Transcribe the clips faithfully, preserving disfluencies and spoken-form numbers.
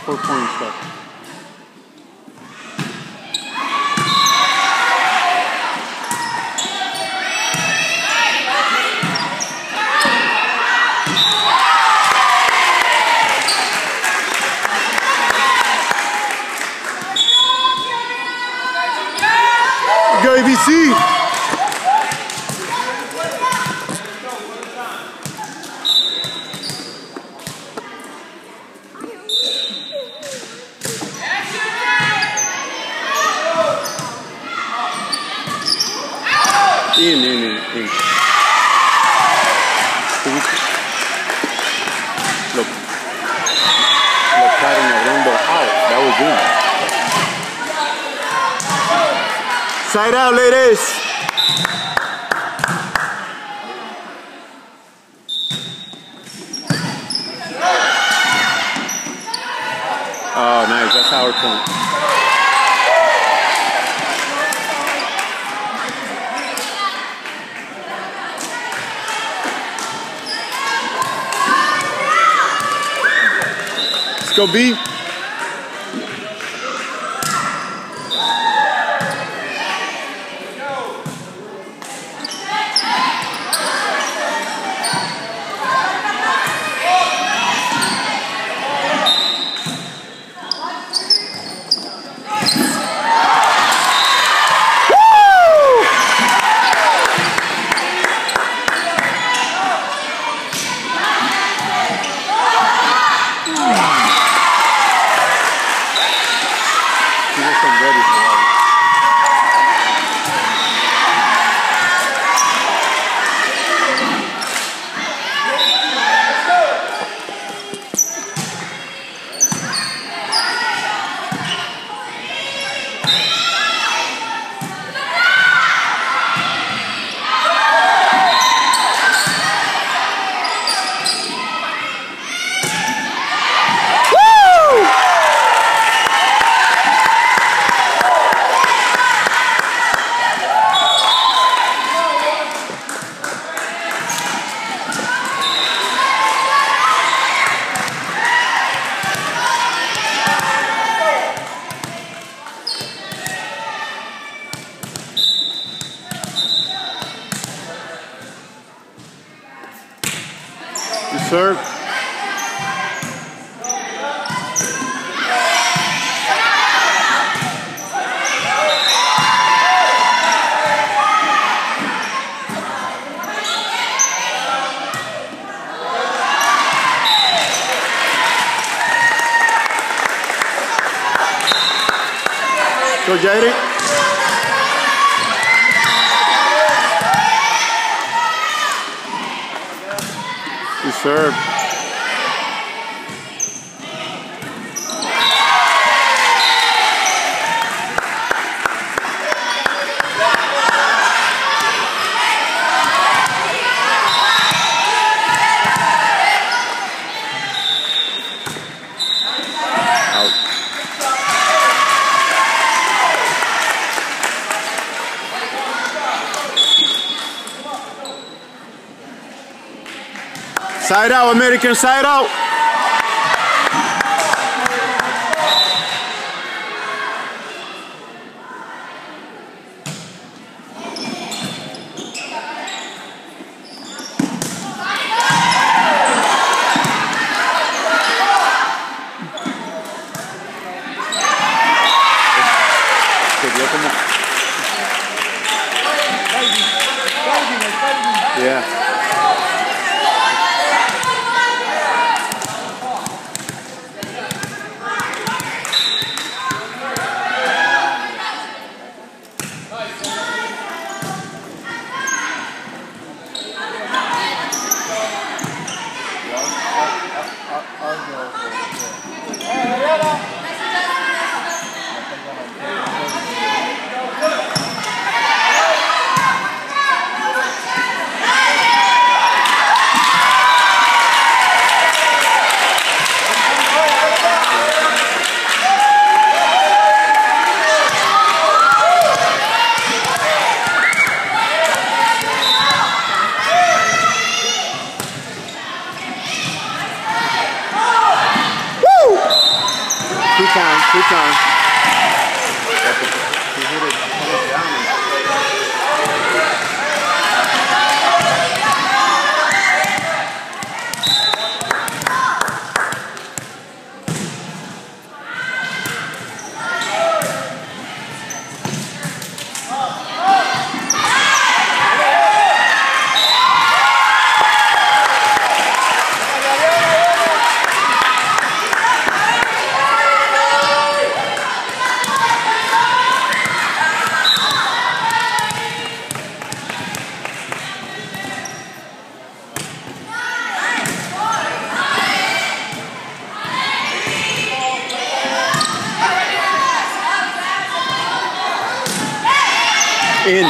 four points left. Go A B C. In, in, in, in. Look. Look, cutting around the out. That was in. Side out, ladies. Oh, nice. That's our point. Let's go, B. Serve. Go, Jairi. You serve. Side out, American, side out. Yeah. In.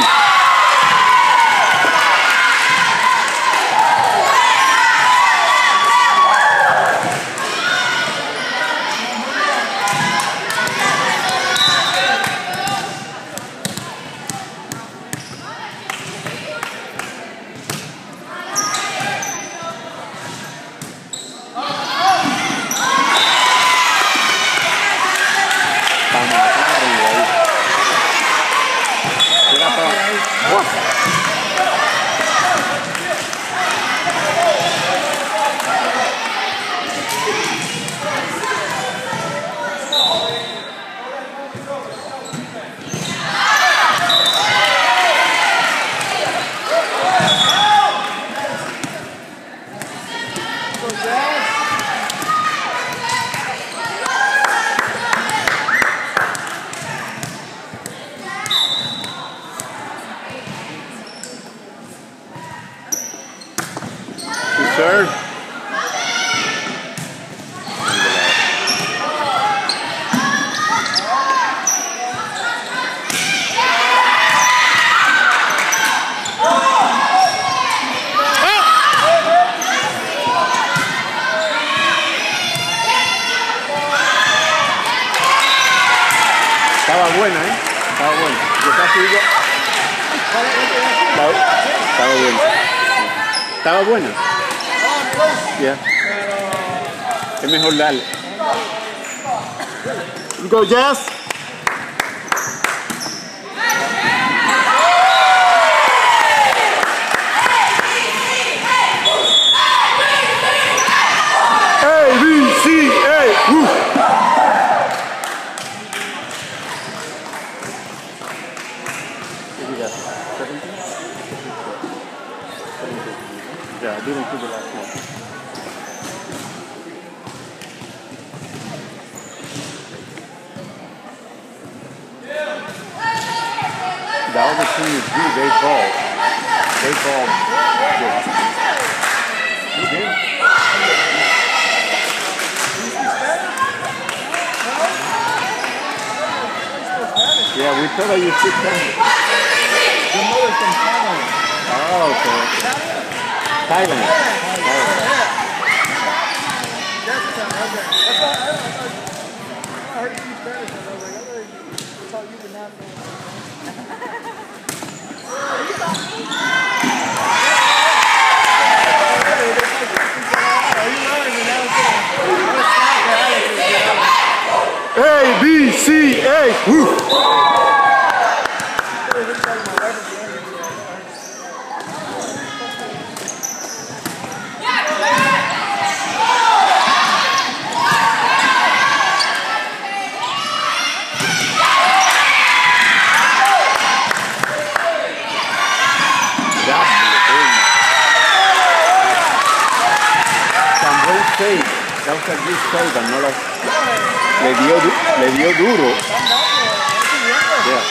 Serve. Estaba buena, ¿eh? Estaba buena. Yo casi digo... Estaba, estaba buena. Estaba buena. Yeah. Es mejor darle. Go, Jazz. A, B, C, A. Woo. Yeah, I didn't see the last one. The other team is good. They ball. They ball. You did. Yeah, we thought that you sit down. Your mother's from Thailand. Oh, okay. Thailand. Thailand. That's why I heard you speak Spanish, and I was like, I thought you taught you to not know. A, B, C, A, woo! Causa good save, no la, le dio le dio duro. Yeah.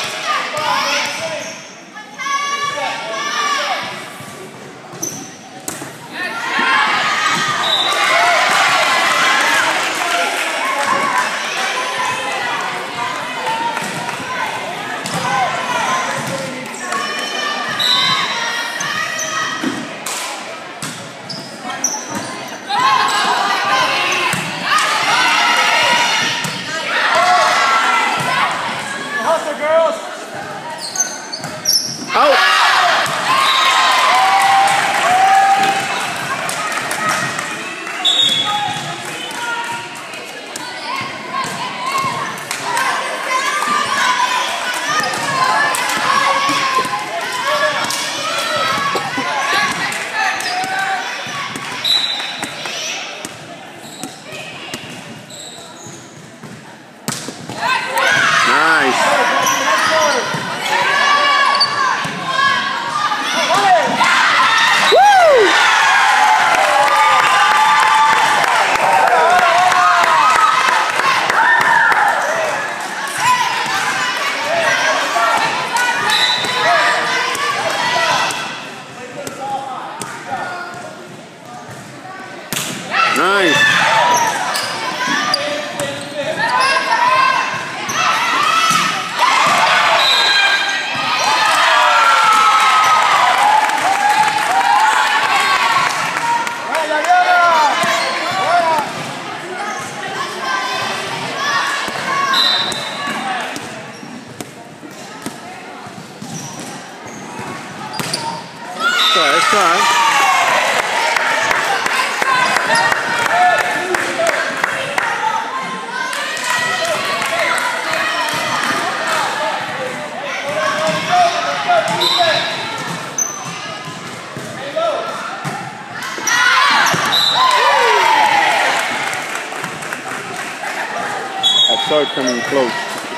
Nice. try. I saw it coming close.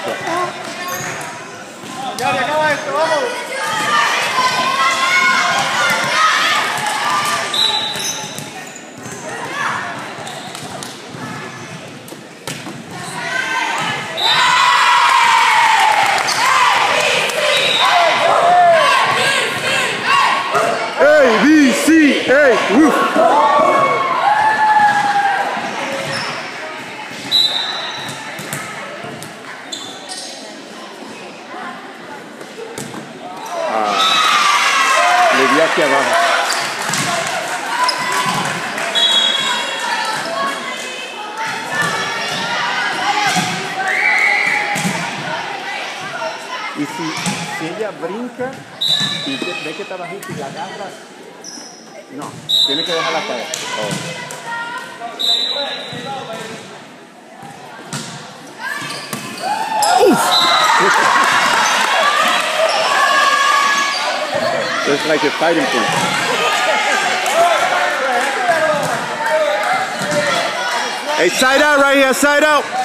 Ya, ya acaba esto, vamos. A, B, C, A, woo! Le di aquí abajo. Y si, si ella brinca y te- ve que está bajito y la agarra, no, tiene que dejarla caer. Oh. It's like a fighting pool. Hey, side out right here, side out.